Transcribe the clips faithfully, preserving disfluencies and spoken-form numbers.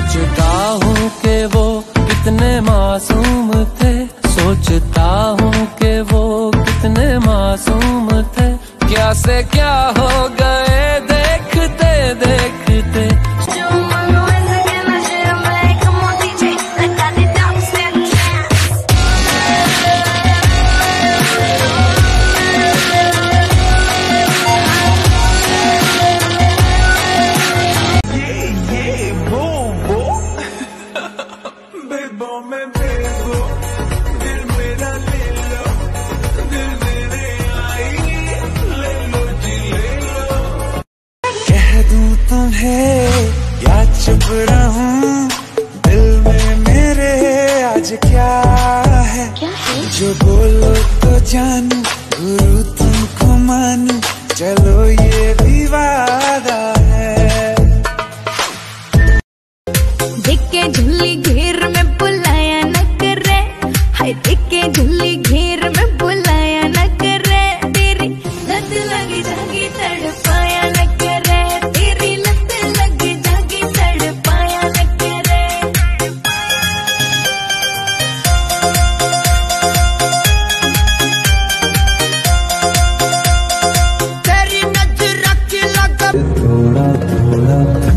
सोचता हूँ कि वो कितने मासूम थे, सोचता हूँ कि वो कितने मासूम थे। क्या से क्या हो गए देखते देखते। या चुप रहूं दिल में मेरे आज क्या है, जो बोलो तो जानू गुरु तुमको मानू, चलो ये भी वादा है। देख के झुल्ली घेर में बुलाया न करे, हाय देख के झुल्ली घेर में बुलाया न करे, तेरी लत लगी जागी तड़पाया न करे, तेरी लत लगी जागी तड़पाया न करे। तेरी नजर की लगा थोड़ा थोड़ा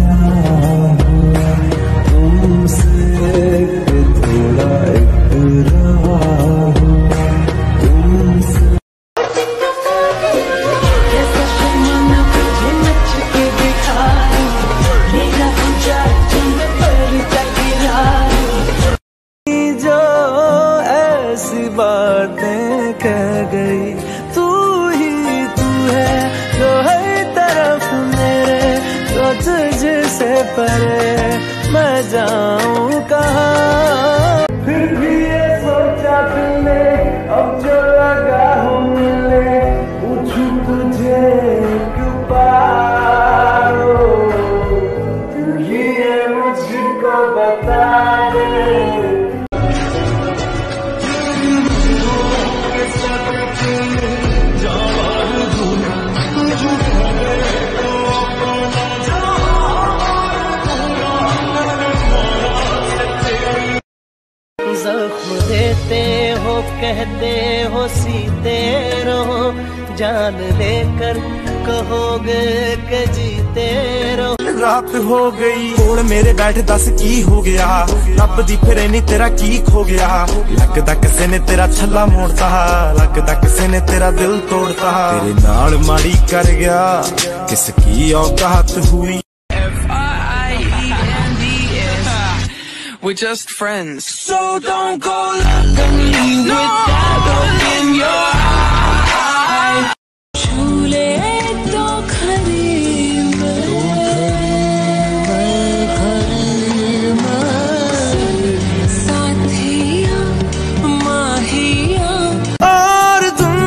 बातें कह गई, तू ही तू है जो हर तरफ मेरे, जो तुझसे परे मैं जाऊं कहाँ। फिर भी ये सोचा तुमने अब जो लगा हो मिले, पूछूं तुझे क्यों पारो, तू ये मुझको बता दे। जख्म देते हो कहते हो सीते रहो, जान लेकर कहोगे कि जीते रहो। रात हो गई कोल मेरे बैठ दस की हो गया, रब दी फिर नहीं तेरा की खो गया, लगदा किसे ने तेरा छल्ला मोड़ता, लगदा किसे ने तेरा दिल तोड़ता, तेरे नाल माड़ी कर गया किसकी औकात हुई। We're just friends, so don't go look at me with that look in your eye. झूले तो खरी साथिया माहिया और तुम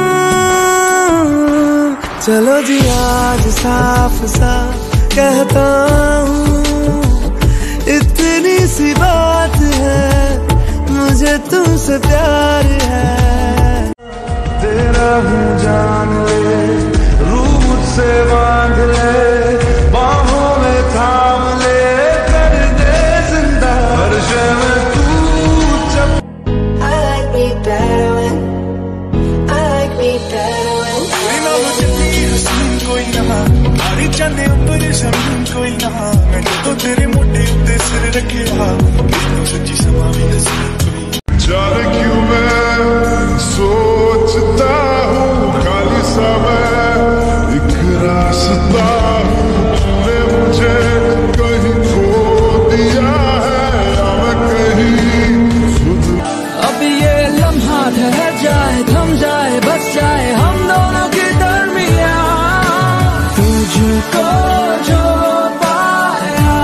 चलो जी आज साफ साफ कहता हूँ, इतनी सी बात है मुझे तुमसे प्यार है। तेरा हूँ जान ले रूह मुझसे बांध ले, बाहों में थाम ले कर दे जिंदा हर शय में तू जब। I like me better when I like me better when कोई ना मुझे हसीन कोई ना मारी चंदे ऊपर शमीन कोई ना, मैंने तो तेरे मोटे उत्ते सिर रखे तो सच्ची समा भी नसीब कोई। जाने क्यों मैं सोचता हूँ खाली सा मैं एक रास्ता हूँ, तूने मुझे कहीं खो दिया है या मैं कहीं सुन। अब ये लम्हा ठहर जाए थम जाए बस जाए हम दोनों के दरमियां, तुझको जो पाया।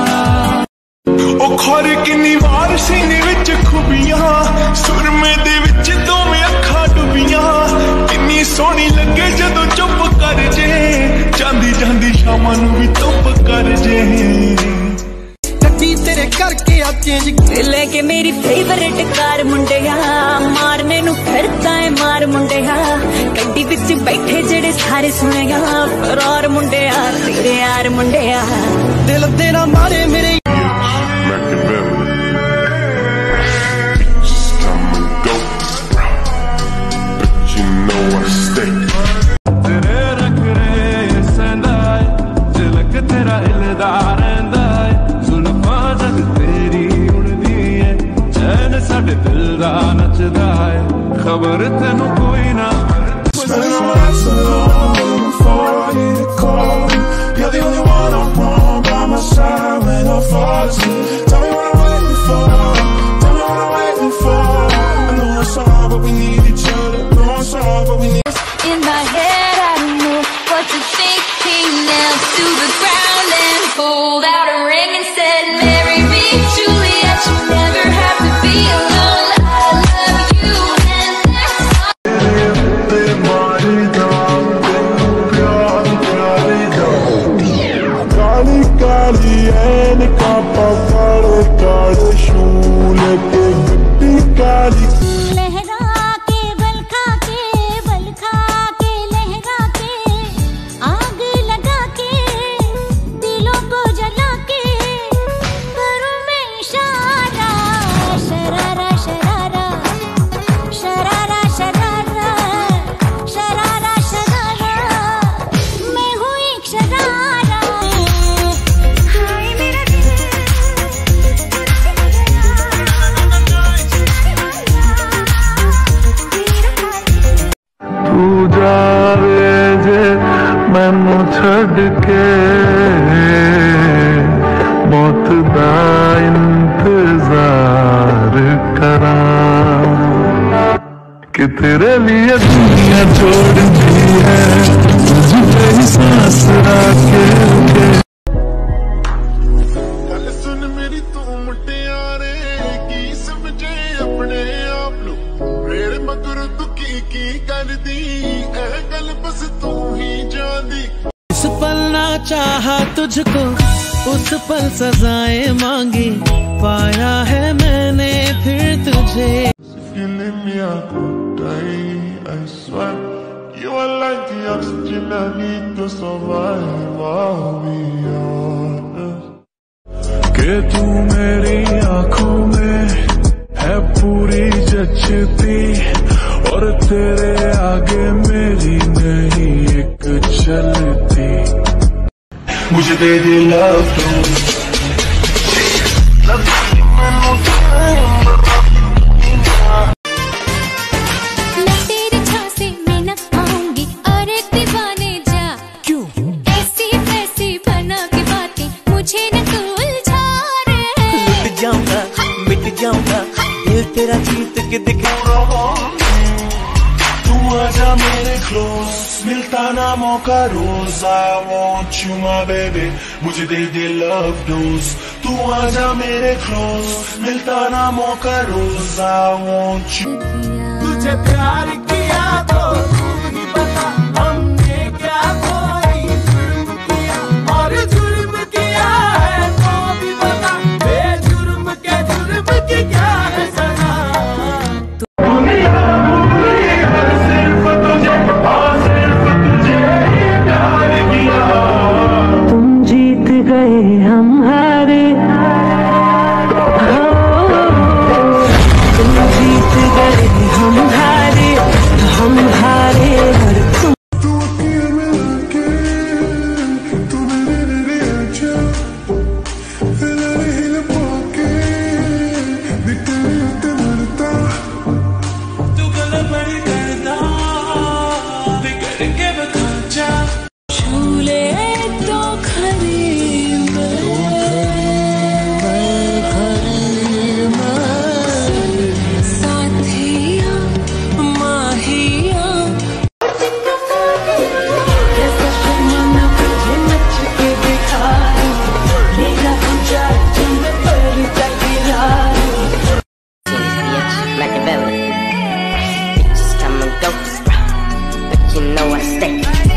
ओ खर किन्नी वार सीने विच खुबियां, सुरमे दे विच दोवें अखां डुबियां, किन्नी सोहनी लगे जदों चुप कर जे, जांदी जांदी शामां नूं भी धुप कर जे। तेरे करके आ चेंज लेके मेरी फेवरेट कार मुंडिया, मारने नू फिरदा है मार मुंडिया, गड्डी विच बैठे जेड़े सारे सुनेगा फरार मुंडिया, तेरे यार मुंडिया। दिल तेरा मारे मेरे खबर तेनू कोई ना Spend all night so long before I hit a call. You're the only one I want by my side when I fall asleep. Tell me what I'm waiting for. Tell me what I'm waiting for. I know it's hard, but we need each other. No, it's hard, but we need. In my head, I don't know what to think. He knelt to the ground and pulled out a ring and said, "Marry me, Juliet. You never have to be alone. I love you, and there's no." Kali Kali ऐन कापा काले काले शूल के गड्डी काली लहरा के बल खा के बल खा के लहरा के आग लगा के दिलों को जला के करूं मैं इशारा शरारा शरारा शरारा शरारा शरारा शरारा मैं हूँ एक शरारा हाय मेरा दिल तू जावे जे मैनू छड़ के मौत दा इंतजार करा कि तेरे लिए दुनिया छोड़ दी है तुझे ही सांस रखे गल सुन मेरी तू मुटियारे की समझे अपने आप नू मेरे मगर तू की की कर दी ए गल बस तू ही जानी इस पल ना चाहा तुझको उस पल सजाएं मांगी पाया है मैंने फिर तुझे feeling me I could die I swear you are like the oxygen I need to survive I'll be honest कि तू मेरी आँखों में है पूरी जचती और तेरे आगे मेरी नहीं एक चलती मुझे दे दे लव मैं तेरे झांसे में न आऊंगी अरे दीवाने जा क्यों ऐसी वैसी बना के बातें मुझे न तू उलझा रे लुट जाऊंगा मिट जाऊंगा दिल तेरा जीत के दिखा तू आजा मेरे क्लोज मिलता ना मौका रोज I want you my baby मुझे दे दे love dose तू आजा मेरे क्लोज मिलता ना मौका रोज I want you तुझे प्यार किया तो तू ही बता हमने क्या कोई जुर्म किया और जुर्म किया है तो भी बता बेजुर्म के जुर्म की क्या है सजा तुम जीत गए हम हारे तुम जीत गए हम हारे हम हारे और तुम तू अकेले के तू मेरे लिए अच्छा फिर हिल पाके बिकने ते मरता तू गलत बड़ी करता बिगड़ के बता जा झूले तो खरी साथिया माहिया Machiavelli. Bitches come and go, but you know I stay.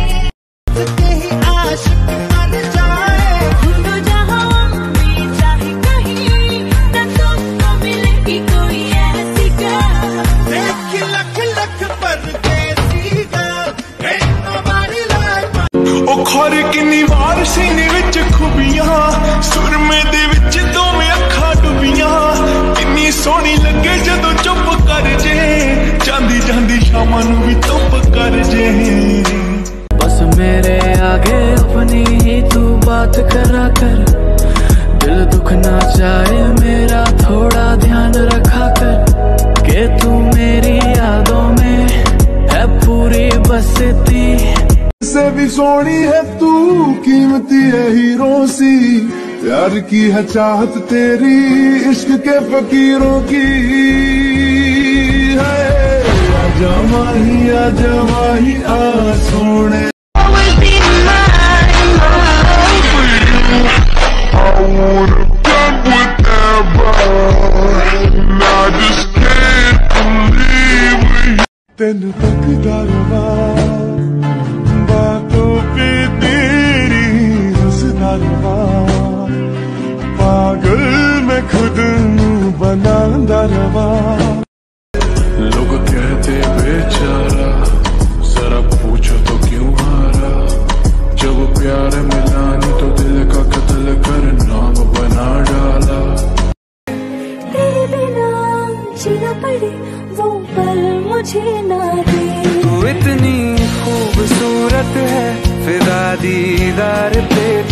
खर किन्नी वार सीने विच खुबियां सुरमे दे विच दोवें अखां डुबियां किन्नी सोहनी लगे जदों चुप कर जे जांदी जांदी शामां नूं भी धुप कर जे बस मेरे आगे अपनी ही तू बात करा कर दिल दुखना चाहे मेरा थोड़ा ध्यान रखा कर के तू मेरी यादों सोनी है तू, कीमती है हीरो सी, प्यार की है चाहत तेरी, इश्क के फकीरों की है। आजा माही आजा माही आ सोने, तेन तकदा रवा बातों पे तेरी हंसदा रवा, पागल मैं खुद बनांदा रवा। लोग कहते बेचारा, जरा पूछो तो क्यों हारा, जब प्यार मिला नहीं तो दिल का कत्ल कर नाम बना डाला। तेरे बिना जीना पड़े वो पल मुझे ना दे, तू इतनी खूबसूरत है फिदा दीदार पे